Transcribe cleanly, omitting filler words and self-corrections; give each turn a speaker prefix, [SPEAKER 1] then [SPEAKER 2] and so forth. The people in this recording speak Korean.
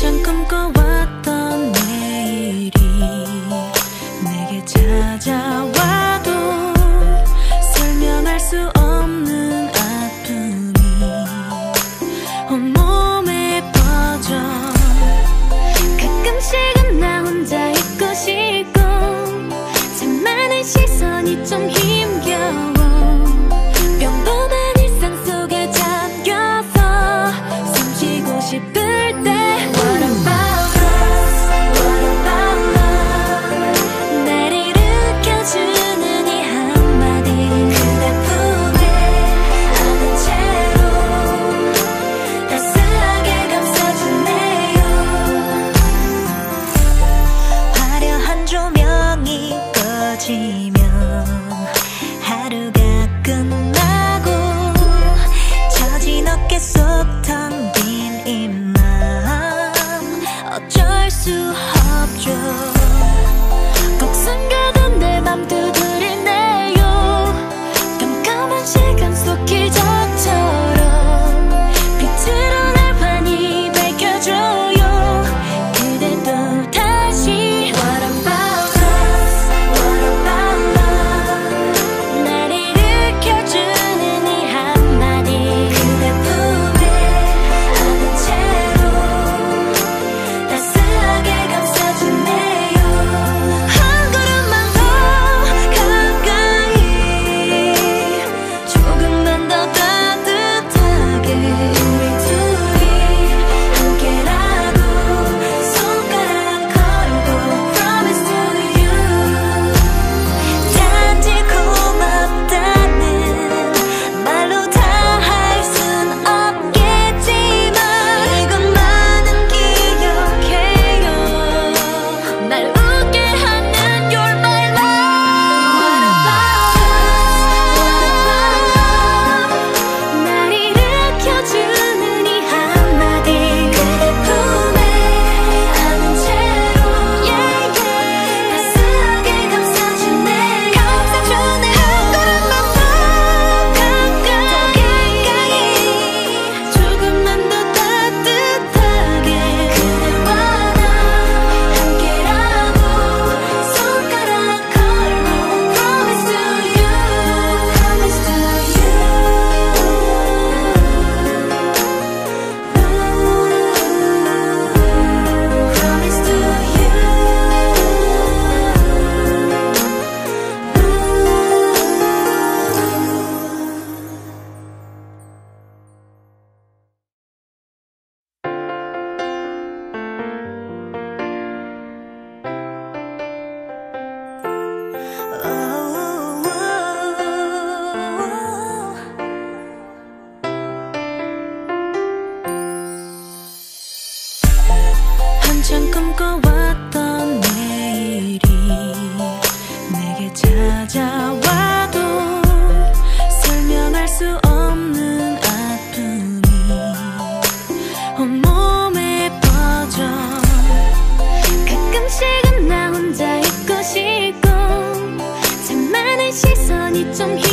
[SPEAKER 1] 한참 꿈꿔왔던 내일이 내게 찾아와도 설명할 수 없는 아픔이 온몸에 퍼져. 가끔씩은 나 혼자 있고 싶고 참 많은 시선이 좀 힘겨워. 평범한 일상 속에 잠겨서 숨 쉬고 싶을 때 What about us? What about love? 날 일으켜주는 이 한마디 그대 품에 안은 채로 따스하게 감싸주네요. 화려한 조명이 꺼지면 하루가 끝나고 젖은 어깨 속 텅 빈 이 맘 어쩔 수 없죠. 꼭 숨겨둔 내 맘 두드리네요. 깜깜한 시간 속 기적처럼 빛으로 날 환히 밝혀줘요. 그대도 다시 What about us? What about love? 날 일으켜주는 이 한마디 그대 품에 안은 채로 따스하게 감싸주네요. 한 걸음만 더 가까이 조금만 더 따뜻하게 우리 둘이 함께라고 손가락 걸고 Promise to you. 단지 고맙다는 말로 다 할 순 없겠지만 이것만은 기억해요. 날 웃게 하는 You're my love. What about us? What about love? 날 일으켜주는 이 한마디 그대 품에 안은 채로 따스하게 감싸주네. 한 걸음만 더 가까이 조금만 더 따뜻하게 그대와 나 함께라고 손가락 걸고 Promise to you. Promise to you. Promise to you. 한참 꿈꿔왔던 내일이 내게 찾아와도 설명할 수 없는 아픔이 온몸에 퍼져. 가끔씩은 나 혼자 있고 싶고 참 많은 시선이 좀